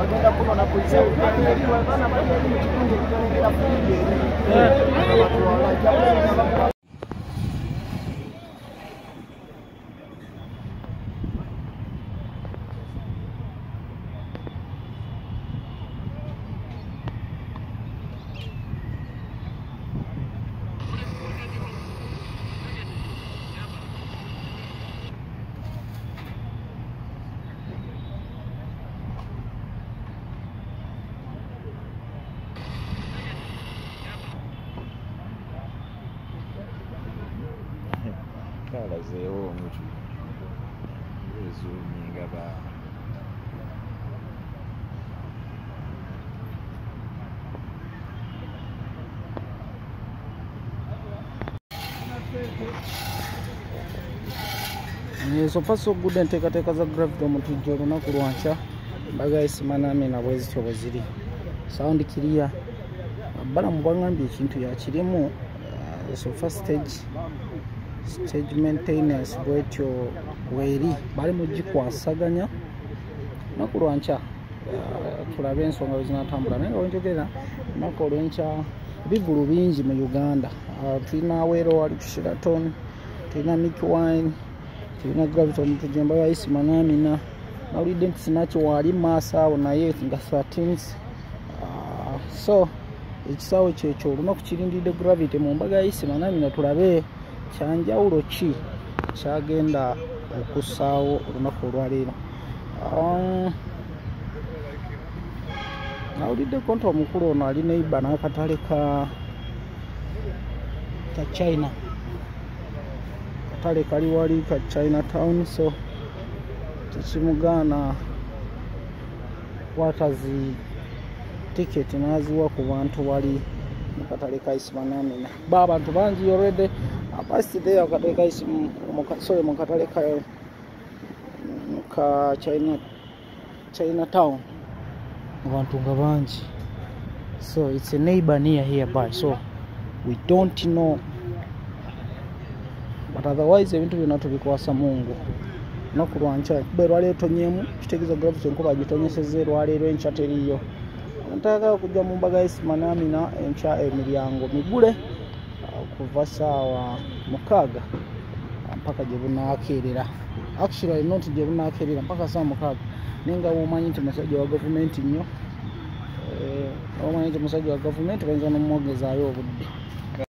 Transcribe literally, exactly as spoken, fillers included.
bagenda kunona kuisa eriwa bana bali mu kitundu ekitolekera fulije eri Kala zeewo omutu ezuuminga ba so far so good enteekateeka za gravity omutujja olunaku lwankya mbaga isimanami na bwezityo bwe ziri sound clear balamu bangambye ekintu yakirimu so first stage stage maintenance bwetyo weri bali mugikwasaganya naku lwankya tulabe ensonga wezinatambula naye nga wenjogera naku olwenkya bigulu bingi mu Uganda tulina Awero wali ku Sheraton tulina Mick Wine tulina Gravity omutujja mbaga isimanamina nawulidde nti sinaki wali maaso awo naye nga thirteens so ekisaawe kyekyo olunaku kirindidde Gravity mu mbaga yisimanamina tulabe kyanjawulo ki kyagenda okussaawo olunaku olwaleero. Nawuliddeko nti omukulu ono ali neiba n'akatale ka ka China, katale kali wali ka Chinatown, so tekimugaana kwatazi tiketi n'aziwa ku bantu wali mu katale ka isimanamina. Ba abantu bangi already abasi there katale ka sorry mu katale ka ka China Chinatown abantu nga bangi, so it's a neighbor near hereby, so we don't know, but otherwise ebintu byonna tubikwasa Mungu. Naku lwankya kuba erwaleero tonyemu kitegeeza Gravity enkuba agitonyesezza erwaleero enkya teriyo. Ntaka kujja mu mbaga y'isimanamina enkya emiryango migule kuva saawa mukaaga mpaka gye bunaakeerera. Actually not gye bunaakeerera mpaka saawa mukaaga, naye nga womanyi nti musajja wa gavumenti nnyo, womanyi nti musajja wa gavumenti bayinza n'omwogezaayo obudde.